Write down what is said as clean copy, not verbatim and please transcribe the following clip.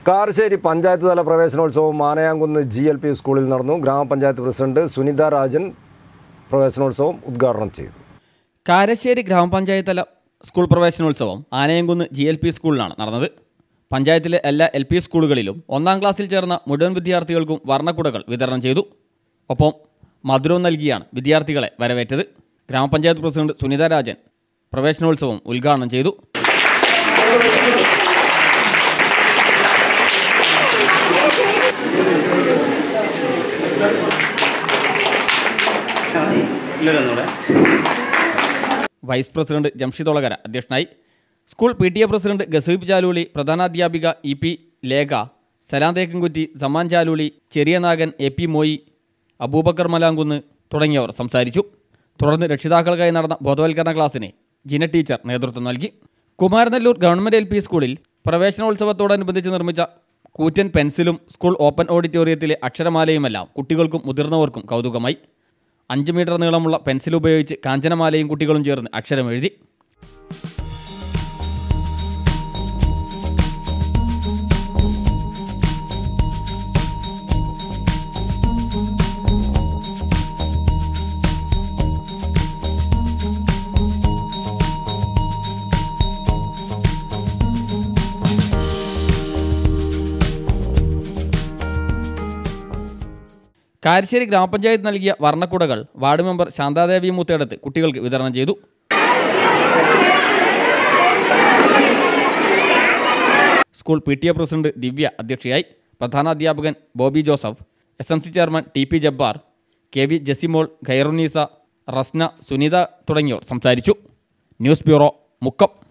കാരശ്ശേരി പഞ്ചായത്ത് തല പ്രവേശനോത്സവം മാനയാംകുന്ന് GLP സ്കൂളിൽ നടന്നു. ഗ്രാമപഞ്ചായത്ത് പ്രസിഡന്റ് സുനിത രാജൻ പ്രവേശനോത്സവം ഉദ്ഘാടനം ചെയ്തു. കാരശ്ശേരി ഗ്രാമപഞ്ചായത്ത് തല സ്കൂൾ പ്രവേശനോത്സവം ആനയാംകുന്ന് GLP സ്കൂളിലാണ് നടന്നത്. പഞ്ചായത്തിലെ എല്ലാ LP സ്കൂളുകളിലും 1ാം ക്ലാസ്സിൽ ചേർന്ന മുഴുവൻ വിദ്യാർത്ഥികൾക്കും വർണ്ണക്കുടകൾ വിതരണം ചെയ്തു. ഒപ്പം മധുരവും നൽകിയാണ് വിദ്യാർത്ഥികളെ വരവേറ്റത്. ഗ്രാമപഞ്ചായത്ത് പ്രസിഡന്റ് സുനിത രാജൻ പ്രവേശനോത്സവം ഉദ്ഘാടനം ചെയ്തു. വൈസ് പ്രസിഡന്റ് ജംഷിദ് ഒളകര അധ്യക്ഷനായി. School PTA president Gazeeb Chaluli, പ്രധാനാധ്യാപിക EP ലേഖ, സലാം തേക്കൻകുറ്റി, സമ്മാൻ ചാലൂളി, ചെറിയ നാഗൻ, AP മോയി, അബൂബക്കർ മലാങ്കുന്ന് തുടങ്ങിയവർ സംസാരിച്ചു. തുടർന്ന് രക്ഷിതാക്കൾക്കായി നടന്ന ബോധവൽക്കരണ ക്ലാസ്സിന് ജിന ടീച്ചർ നേതൃത്വം നൽകി. കുമാരനെല്ലൂർ ഗവൺമെൻറ് LP സ്കൂളിൽ പ്രവേശനോത്സവത്തോടനുബന്ധിച്ച് നിർമ്മിച്ച കൂറ്റൻ പെൻസിലും സ്കൂൾ ഓപ്പൺ ഓഡിറ്റോറിയത്തിലെ അക്ഷരമാലയുമെല്ലാം കുട്ടികൾക്കും മുതിർന്നവർക്കും കൗതുകമായി. 5 മീറ്റർ നീളമുള്ള പെൻസിൽ ഉപയോഗിച്ച് കാഞ്ചനമാലയും കുട്ടികളും ചേർന്ന് അക്ഷരമെഴുതി. കാരശ്ശേരി ഗ്രാമപഞ്ചായത്ത് നൽകിയ വർണ്ണക്കുടകൾ വാർഡ് മെമ്പർ ശാന്താദേവി മൂത്തേടത്ത് കുട്ടികൾക്ക് വിതരണം ചെയ്തു. സ്കൂൾ PTA പ്രസിഡന്റ് ദിവ്യ അധ്യക്ഷയായി. പ്രധാനാധ്യാപകൻ Bobby Joseph, SMC chairman TP Jabbar, KV Jasimol, Khairunnisa, Rasna, Sunitha തുടങ്ങിയവർ സംസാരിച്ചു. News bureau, Mukkam.